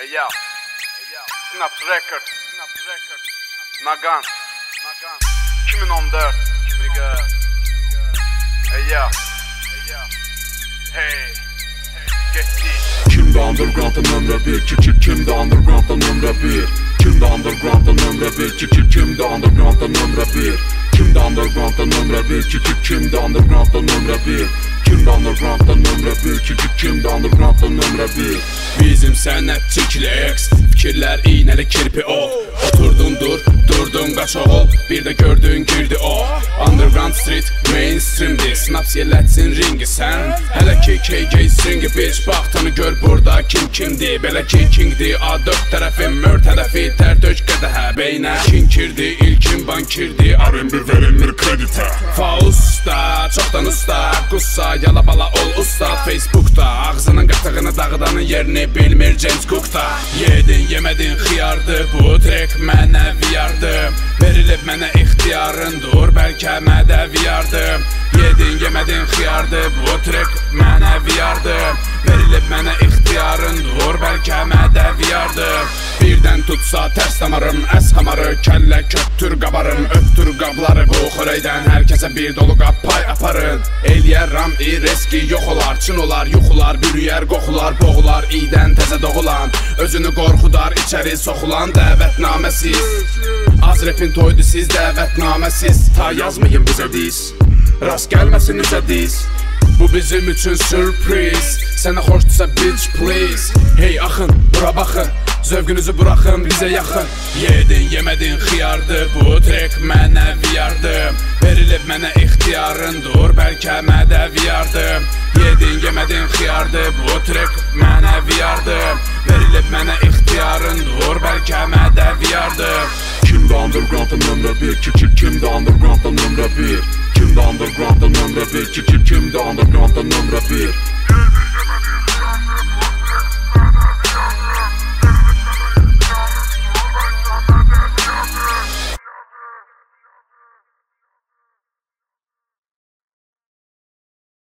Yo, Snap Record, Nagan, 2014, nigga. Yo, hey, geçti. Kimde underground'ın ömrü bir, kimde underground'ın ömrü bir. Kimde underground'ın ömrü bir, kimde underground'ın ömrü bir. Kimde underground'ın ömrü bir, kimde underground'ın ömrü bir. Kimde underground'ın ömrü bir, kimde underground'ın ömrü bir. Bizim sənətçi X, fikirlər iynəli kirpi o. Oturdun durdun qaç oğul, bir də gördün girdi o. Underground street mainstreamdir, snaps yellətsin ringi sən. Hələ ki KK stringi bitch, bax tanı gör burada kimdir. Belə ki kingdir, A4 tərəfim mör tərəfi tərtök qədəhə. Beynə kinkirdi, ilkin bankirdi, R&B verilmir kreditə. Fausta, çoxdan usta, qussa, yala bala ol ustad. Facebookda, ağzının qatığını dağıdanın yerini bilmir James Cook'da. Yedin yemədin xiyardı, bu trek mənə viyardı. Verilib mənə ixtiyarın, dur bəlkə mədəviyardı. Yedin yemədin xiyardı, bu trek mənə viyardı. Verilib mənə ixtiyarın, dur bəlkə mədəviyardı. Birdən tutsa tərs damarım, əs hamarı, kəllə köktür qabarım. Öptür qabları bu xörəydən, hər kəsə bir dolu qab pay aparın. Eləyərram reski yox olar, çın olar, yuxular, bürüyər, qoxular, boğular. İydən təzə doğulan, özünü qorxudar, içəri soxulan dəvətnaməsiz. Az repin toydu siz, dəvətnaməsiz. Ta yazmayın bizə diz, rast gəlməsin üzə diz. Bu bizim üçün sürpriz, sənə xoşdursa bitch please. Hey axın, bura baxın, zövqünüzü buraxın bizə yaxın. Yedin yemədin xiyardı, bu trek mənə viyardı. Verilib mənə ixtiyarın, dur bəlkə mədəviyardı. Yedin yemədin xiyardı, bu trek mənə viyardı. Verilib mənə ixtiyarın, dur bəlkə mədəviyardı. Kimde underground'ın ömrü bir, kimde underground'ın ömrü bir. Kimde underground'ın ömrü bir, kimde underground'ın ömrü